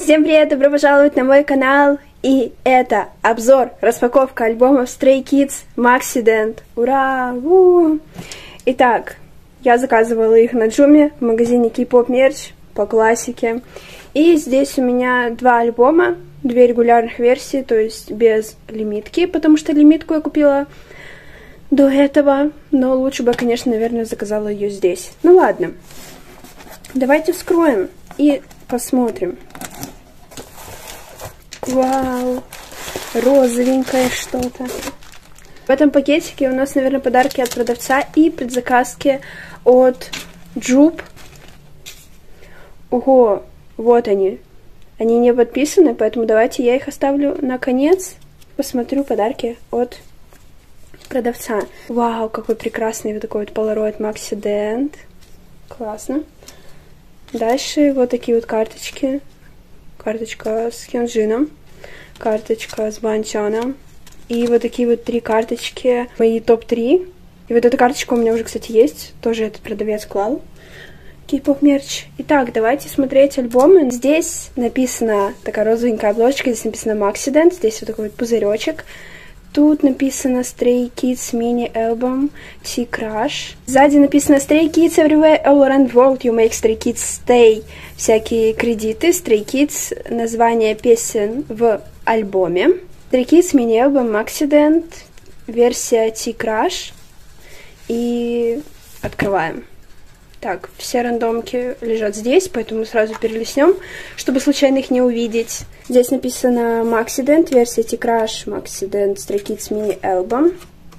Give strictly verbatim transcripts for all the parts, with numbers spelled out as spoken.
Всем привет, добро пожаловать на мой канал. И это обзор, распаковка альбомов Stray Kids Maxident. Ура! У-у-у. Итак, я заказывала их на Джуми в магазине K-pop Merch по классике. И здесь у меня два альбома, две регулярных версии, то есть без лимитки, потому что лимитку я купила до этого. Но лучше бы, конечно, наверное, заказала ее здесь. Ну ладно, давайте вскроем и посмотрим. Вау, розовенькое что-то. В этом пакетике у нас, наверное, подарки от продавца и предзаказки от Джуб. Ого, вот они. Они не подписаны, поэтому давайте я их оставлю на конец. Посмотрю подарки от продавца. Вау, какой прекрасный вот такой вот Polaroid Maxident. Классно. Дальше вот такие вот карточки. Карточка с Хёнджином, карточка с Банчаном. И вот такие вот три карточки, мои топ три. И вот эта карточка у меня уже, кстати, есть. Тоже этот продавец клал. K-pop Merch. Итак, давайте смотреть альбомы. Здесь написана такая розовенькая обложечка. Здесь написано Maxident. Здесь вот такой вот пузыречек. Тут написано Stray Kids Mini Album T-Crush. Сзади написано Stray Kids Everywhere All Around World You Make Stray Kids Stay. Всякие кредиты. Stray Kids. Название песен в альбоме. Stray Kids Mini Album Maxident. Версия T-Crush. И открываем. Так, все рандомки лежат здесь, поэтому сразу перелистнем, чтобы случайно их не увидеть. Здесь написано Maxident, версия T-Crush, Maxident Stray Kids Mini Album.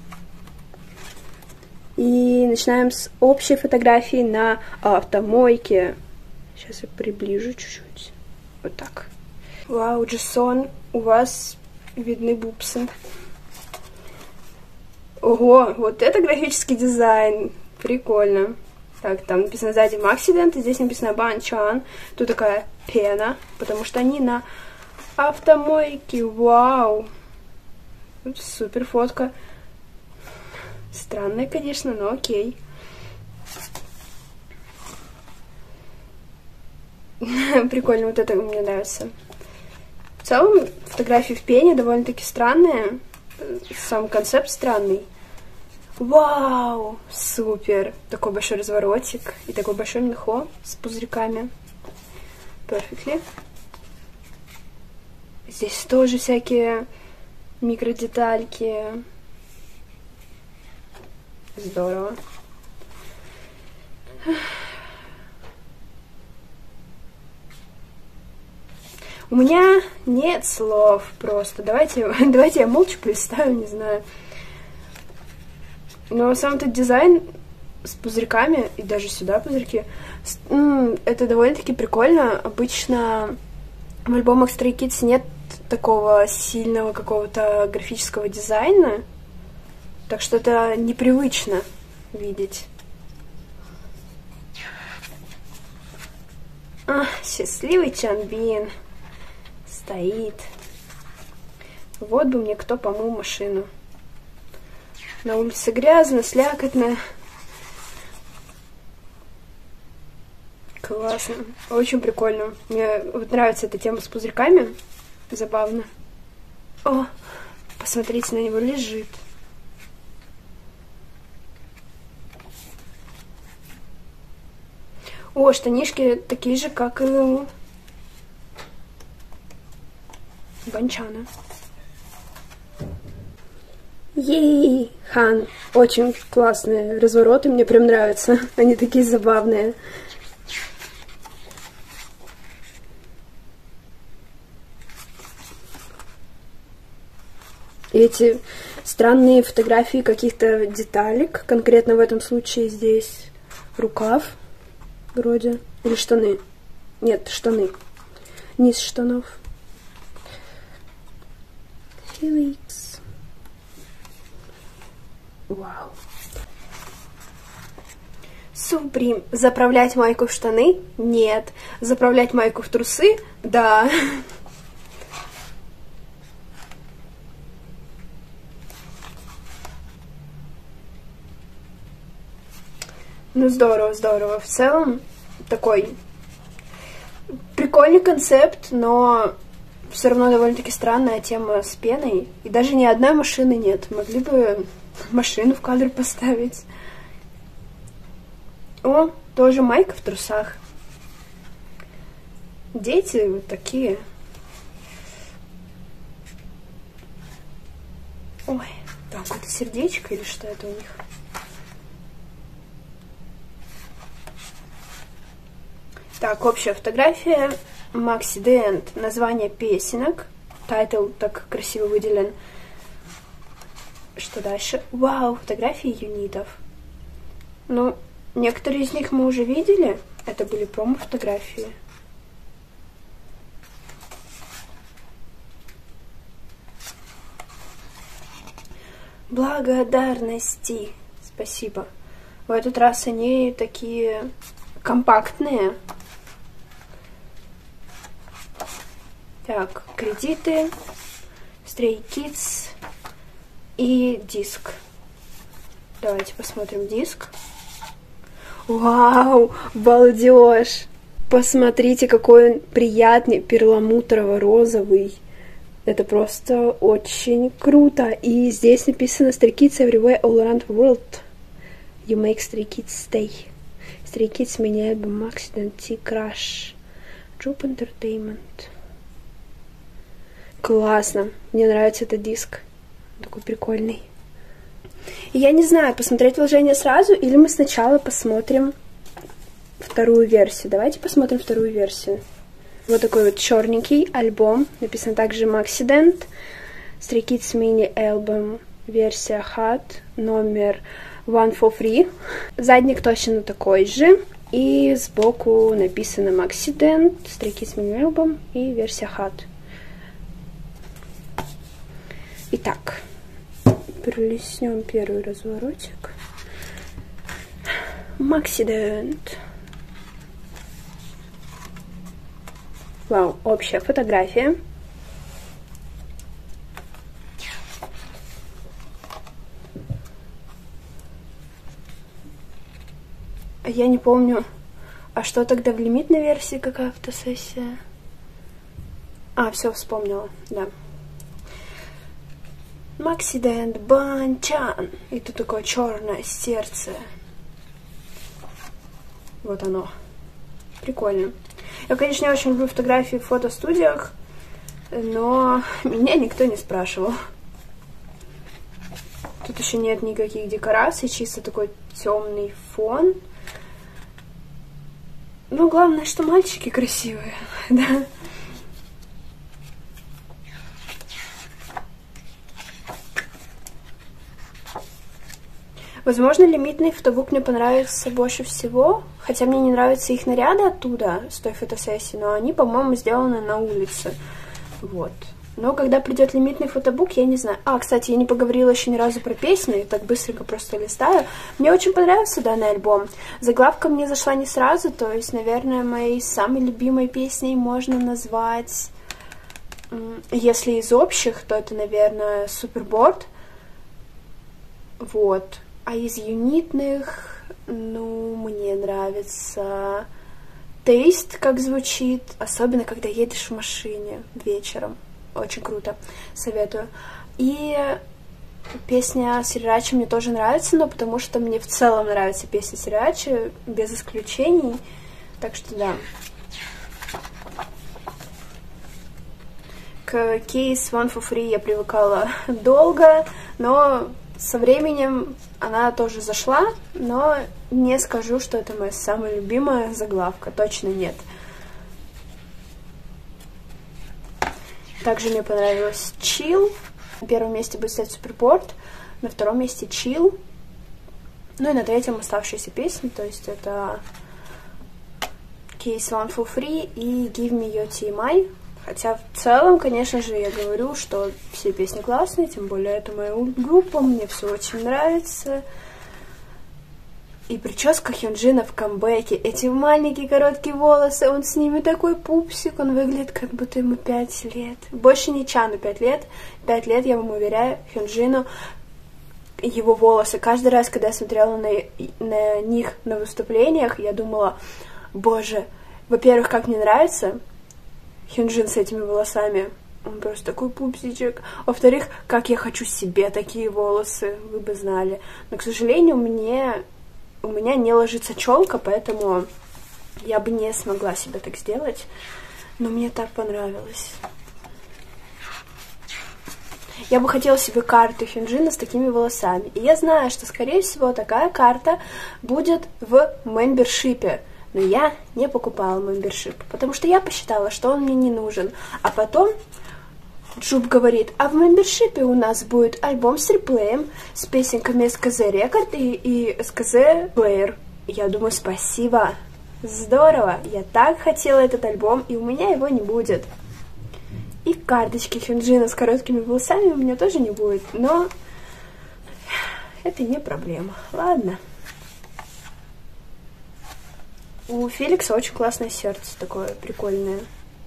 И начинаем с общей фотографии на автомойке. Сейчас я приближу чуть-чуть. Вот так. Вау, Джесон, у вас видны бубсы. Ого, вот это графический дизайн. Прикольно. Так, там написано сзади Maxident, и здесь написано Банчан. Тут такая пена, потому что они на автомойке. Вау! Супер фотка. Странная, конечно, но окей. Прикольно, вот это мне нравится. В целом, фотографии в пене довольно-таки странные. Сам концепт странный. Вау, супер! Такой большой разворотик и такой большой мехо с пузырьками. Perfectly. Здесь тоже всякие микродетальки. Здорово. У меня нет слов просто. Давайте, давайте я молча представлю, не знаю. Но сам этот дизайн с пузырьками, и даже сюда пузырьки, это довольно-таки прикольно. Обычно в альбомах Stray Kids нет такого сильного какого-то графического дизайна, так что это непривычно видеть. А, счастливый Чанбин стоит. Вот бы мне кто помыл машину. На улице грязно, слякотно. Классно. Очень прикольно. Мне вот нравится эта тема с пузырьками. Забавно. О, посмотрите, на него лежит. О, штанишки такие же, как и у Банчана. Ей, Хан. Очень классные развороты, мне прям нравятся. Они такие забавные. И эти странные фотографии каких-то деталек. Конкретно в этом случае здесь рукав вроде. Или штаны. Нет, штаны. Низ штанов. Феликс. Вау. Суприм. Заправлять майку в штаны? Нет. Заправлять майку в трусы? Да. Ну, здорово, здорово. В целом, такой Прикольный концепт, но все равно довольно-таки странная тема с пеной. И даже ни одной машины нет. Могли бы машину в кадр поставить. О, тоже майка в трусах. Дети вот такие. Ой, там какое-то сердечко или что это у них? Так, общая фотография. Maxi The End. Название песенок. Тайтл так красиво выделен. Что дальше? Вау, фотографии юнитов. Ну, некоторые из них мы уже видели. Это были промо-фотографии. Благодарности. Спасибо. В этот раз они такие компактные. Так, кредиты, Stray Kids и диск. Давайте посмотрим диск. Вау, балдеж! Посмотрите, какой он приятный, перламутрово-розовый. Это просто очень круто. И здесь написано Stray Kids everywhere all around the world. You make Stray Kids stay. Stray Kids мини-альбом Maxi T-Crush. Droop Entertainment. Классно. Мне нравится этот диск. Такой прикольный. И я не знаю, посмотреть вложение сразу или мы сначала посмотрим вторую версию. Давайте посмотрим вторую версию. Вот такой вот черненький альбом. Написано также Maxi The End. Stray Kids Mini Album. Версия Hot. Номер One for Free. Задник точно такой же. И сбоку написано Maxi The End. Stray Kids Mini Album. И версия Hot. Итак, пролистнем первый разворотик. Maxi The End. Вау, общая фотография. Я не помню, а что тогда в лимитной версии, какая фотосессия? А, все, вспомнила, да. Maxi The End Банчан. И тут такое черное сердце. Вот оно. Прикольно. Я, конечно, не очень люблю фотографии в фотостудиях, но меня никто не спрашивал. Тут еще нет никаких декораций, чисто такой темный фон. Ну, главное, что мальчики красивые, да. Возможно, лимитный фотобук мне понравится больше всего, хотя мне не нравятся их наряды оттуда, с той фотосессии, но они, по-моему, сделаны на улице. Вот. Но когда придет лимитный фотобук, я не знаю. А, кстати, я не поговорила еще ни разу про песни, так быстренько просто листаю. Мне очень понравился данный альбом. Заглавка мне зашла не сразу, то есть, наверное, моей самой любимой песней можно назвать, если из общих, то это, наверное, Superboard. Вот. А из юнитных, ну, мне нравится Taste, как звучит, особенно когда едешь в машине вечером. Очень круто, советую. И песня Срирачи мне тоже нравится, но потому что мне в целом нравится песня Срирачи, без исключений. Так что да. К Case One for Free я привыкала долго, но со временем она тоже зашла, но не скажу, что это моя самая любимая заглавка, точно нет. Также мне понравилась Chill. На первом месте будет стоять Superboard, на втором месте Chill. Ну и на третьем оставшиеся песни, то есть это Case One for Free и Give Me Your T M I. Хотя в целом, конечно же, я говорю, что все песни классные, тем более это моя группа, мне все очень нравится. И прическа Хёнджина в камбэке, эти маленькие короткие волосы, он с ними такой пупсик, он выглядит как будто ему пять лет. Больше не Чану пять лет, пять лет, я вам уверяю, Хёнджину, его волосы. Каждый раз, когда я смотрела на, на них на выступлениях, я думала, боже, во-первых, как мне нравится, Хёнджин с этими волосами. Он просто такой пупсичек. Во-вторых, как я хочу себе такие волосы, вы бы знали. Но, к сожалению, мне... у меня не ложится челка, поэтому я бы не смогла себе так сделать. Но мне так понравилось. Я бы хотела себе карту Хёнджина с такими волосами. И я знаю, что, скорее всего, такая карта будет в мембершипе. Но я не покупала мембершип, потому что я посчитала, что он мне не нужен. А потом Джуб говорит, а в мембершипе у нас будет альбом с реплеем, с песенками эс ка зэ Record и, и эс ка зэ Player. Я думаю, спасибо, здорово, я так хотела этот альбом, и у меня его не будет. И карточки Хёнджина с короткими волосами у меня тоже не будет, но это не проблема. Ладно. У Феликса очень классное сердце, такое прикольное.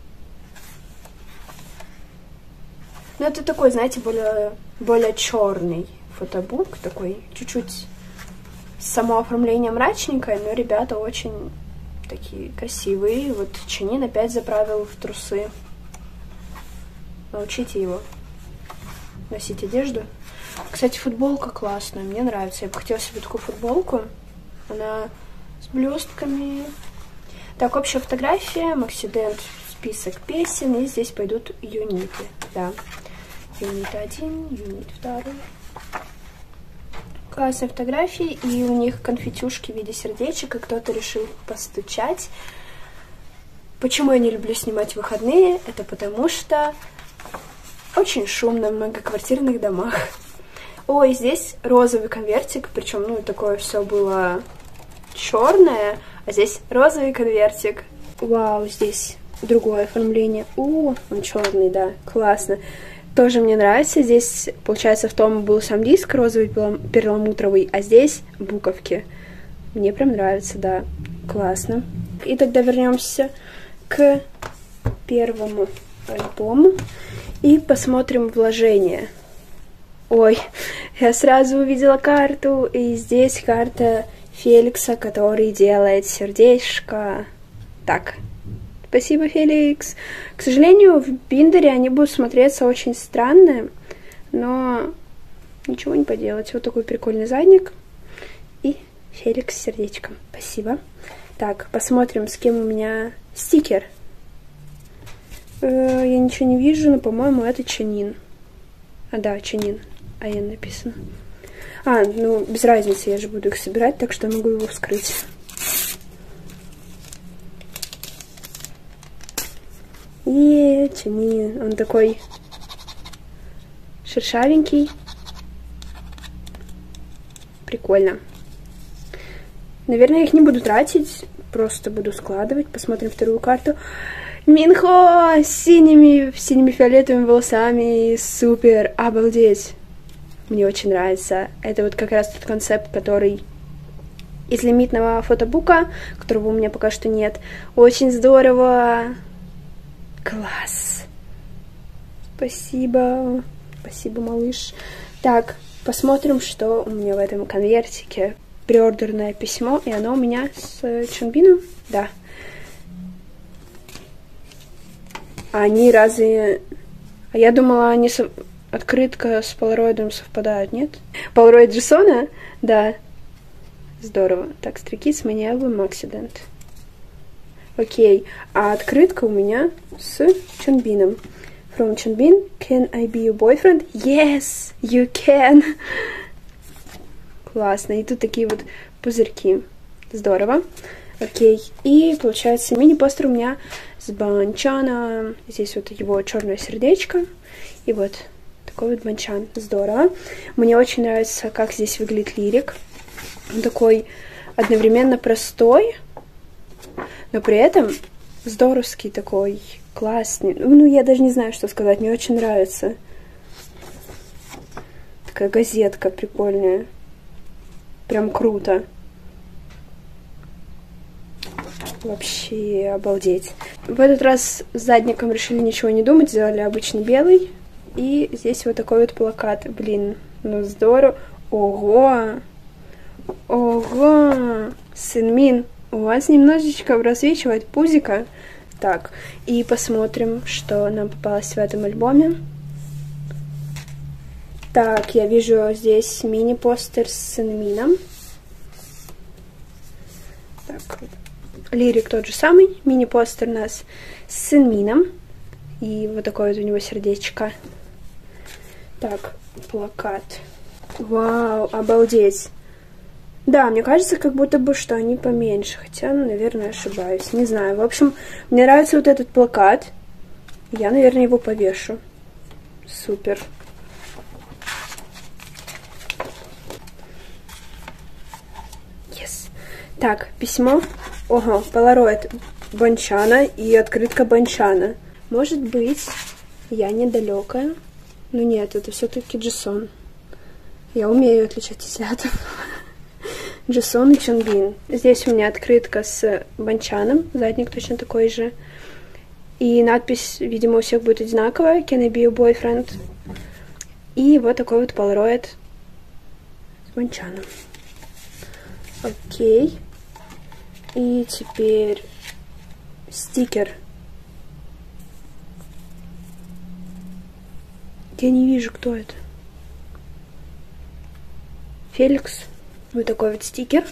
Но это такой, знаете, более, более черный фотобук, такой чуть-чуть само оформление мрачненькое, но ребята очень такие красивые. Вот Чанин опять заправил в трусы. Научите его носить одежду. Кстати, футболка классная, мне нравится. Я бы хотела себе такую футболку. Она с блестками. Так, общая фотография, Максидент, список песен, и здесь пойдут юниты, да. Юнит один, юнит два. Классные фотографии, и у них конфетюшки в виде сердечек, и кто-то решил постучать. Почему я не люблю снимать выходные? Это потому что очень шумно в многоквартирных домах. Ой, здесь розовый конвертик, причем, ну, такое все было черное, а здесь розовый конвертик. Вау, здесь другое оформление. О, он черный, да, классно. Тоже мне нравится. Здесь, получается, в том был сам диск розовый перламутровый, а здесь буковки. Мне прям нравится, да. Классно. И тогда вернемся к первому альбому и посмотрим вложения. Ой, я сразу увидела карту, и здесь карта Феликса, который делает сердечко. Так. Спасибо, Феликс. К сожалению, в биндере они будут смотреться очень странно, но ничего не поделать. Вот такой прикольный задник. И Феликс с сердечком. Спасибо. Так, посмотрим, с кем у меня стикер. Э, я ничего не вижу, но, по-моему, это Чанин. А, да, Чанин. А я написано. А, ну, без разницы, я же буду их собирать, так что могу его вскрыть. Еее, Чанин. Он такой шершавенький. Прикольно. Наверное, я их не буду тратить. Просто буду складывать. Посмотрим вторую карту. Минхо с синими, синими фиолетовыми волосами. Супер. Обалдеть. Мне очень нравится. Это вот как раз тот концепт, который из лимитного фотобука, которого у меня пока что нет. Очень здорово. Класс. Спасибо. Спасибо, малыш. Так, посмотрим, что у меня в этом конвертике. Приордерное письмо, и оно у меня с Чонбином. Да. А они разве... А я думала, они со... открытка с полароидом совпадают, нет? Полароид Джессона? Да. Здорово. Так, Стрикис, Many Album, Accident. Окей, а открытка у меня с Чонбином. From Чонбин, can I be your boyfriend? Yes, you can. Классно. И тут такие вот пузырьки. Здорово. Окей. И получается мини-постер у меня с Банчаном. Здесь вот его черное сердечко. И вот такой вот Банчан. Здорово. Мне очень нравится, как здесь выглядит лирик. Он такой одновременно простой, но при этом здоровский такой, классный. Ну, я даже не знаю, что сказать. Мне очень нравится. Такая газетка прикольная. Прям круто. Вообще обалдеть. В этот раз с задником решили ничего не думать. Сделали обычный белый. И здесь вот такой вот плакат. Блин, ну здорово. Ого! Ого! Сынмин, у вас немножечко просвечивает пузика. Так, и посмотрим, что нам попалось в этом альбоме. Так, я вижу здесь мини-постер с Сенмином. Так, лирик тот же самый, мини-постер у нас с Сенмином. И вот такое вот у него сердечко. Так, плакат. Вау, обалдеть. Да, мне кажется, как будто бы, что они поменьше. Хотя, ну, наверное, ошибаюсь. Не знаю. В общем, мне нравится вот этот плакат. Я, наверное, его повешу. Супер. Yes. Так, письмо. Ого, полароид Бончана и открытка Бончана. Может быть, я недалекая. Но нет, это все-таки Джисон. Я умею отличать азиатов. Джисон и Чонбин. Здесь у меня открытка с Бончаном. Задник точно такой же. И надпись, видимо, у всех будет одинаковая. Can I be your boyfriend? И вот такой вот полароид с Бончаном. Окей. И теперь стикер. Я не вижу, кто это. Феликс. Вот такой вот стикер.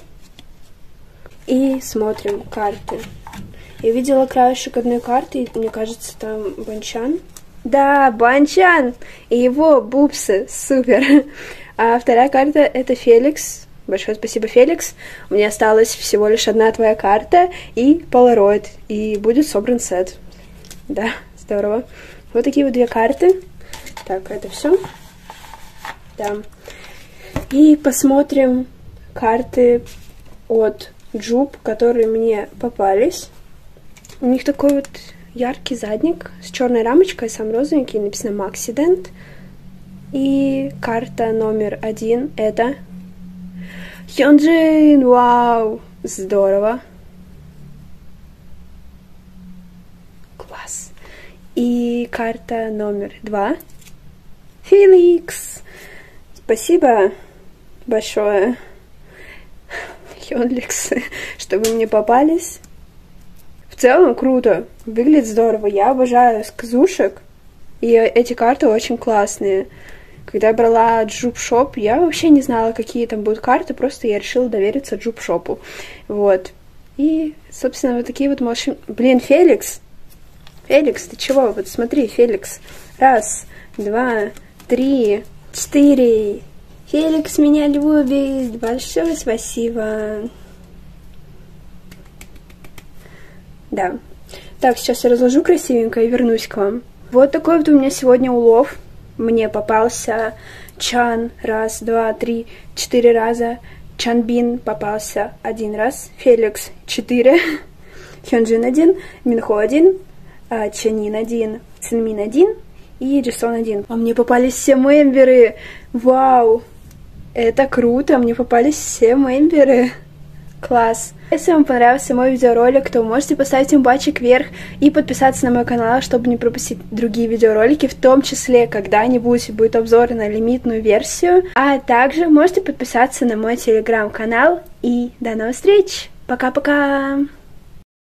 И смотрим карты. Я видела краешек одной карты, и мне кажется, там Бончан. Да, Бончан! И его бубсы. Супер. А вторая карта — это Феликс. Большое спасибо, Феликс. У меня осталась всего лишь одна твоя карта и полароид. И будет собран сет. Да, здорово. Вот такие вот две карты. Так, это все. Да. И посмотрим карты от Джуб, которые мне попались. У них такой вот яркий задник с черной рамочкой, сам розовенький, написано Maxident. И карта номер один — это Хёнджин. Вау! Здорово! Класс! И карта номер два — Феликс. Спасибо большое, Хёнликс, что вы мне попались. В целом круто, выглядит здорово. Я обожаю сказушек, и эти карты очень классные. Когда я брала Джуб Шоп, я вообще не знала, какие там будут карты, просто я решила довериться Джуб Шопу. Вот. И, собственно, вот такие вот молчи... Блин, Феликс! Феликс, ты чего? Вот смотри, Феликс. Раз, два, три, четыре. Феликс меня любит. Большое спасибо. Да. Так, сейчас я разложу красивенько и вернусь к вам. Вот такой вот у меня сегодня улов. Мне попался Чан раз, два, три, четыре раза. Чанбин попался один раз. Феликс четыре. Хёнджин один. Минхо один. Чанин один. Цинмин один. И Джисон один. А мне попались все мемберы. Вау! Это круто! Мне попались все мемберы. Класс! Если вам понравился мой видеоролик, то можете поставить ему пальчик вверх и подписаться на мой канал, чтобы не пропустить другие видеоролики, в том числе когда-нибудь будет обзор на лимитную версию. А также можете подписаться на мой телеграм-канал. И до новых встреч! Пока-пока!